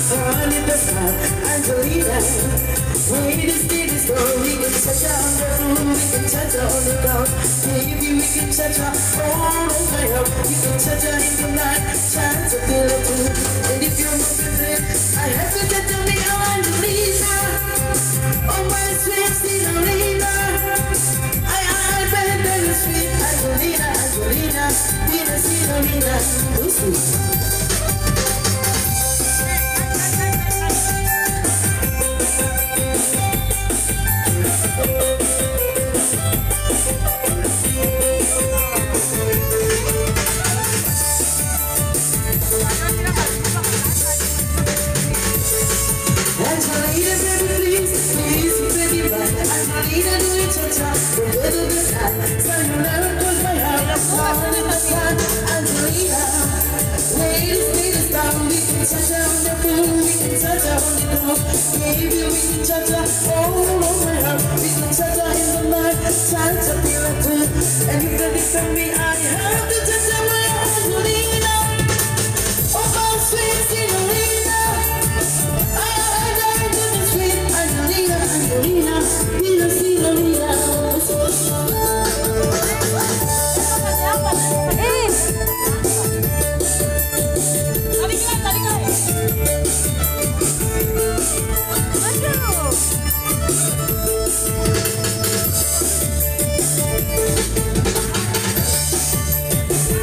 Honey, the sun, Angelina. Wait, this day is gone. We can touch her on the roof, we can touch her on the ground. Baby, we can touch her all over her. You can touch her in the night, chance to feel it too. And if you're moving it, I have to touch on me, Angelina. Oh, my sweet Signorina. I bet that is sweet Angelina, Angelina, Nina, Signorina. Oh, sweet. Maybe we can touch her all over her. We can touch her in the night, time to feel it too. And if that is for me, I have to touch her, my Angelina. Oh, my sweet Signorina. I love you, sweet Angelina, Angelina, Nina, Signorina.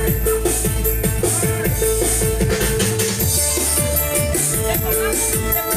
Thank you.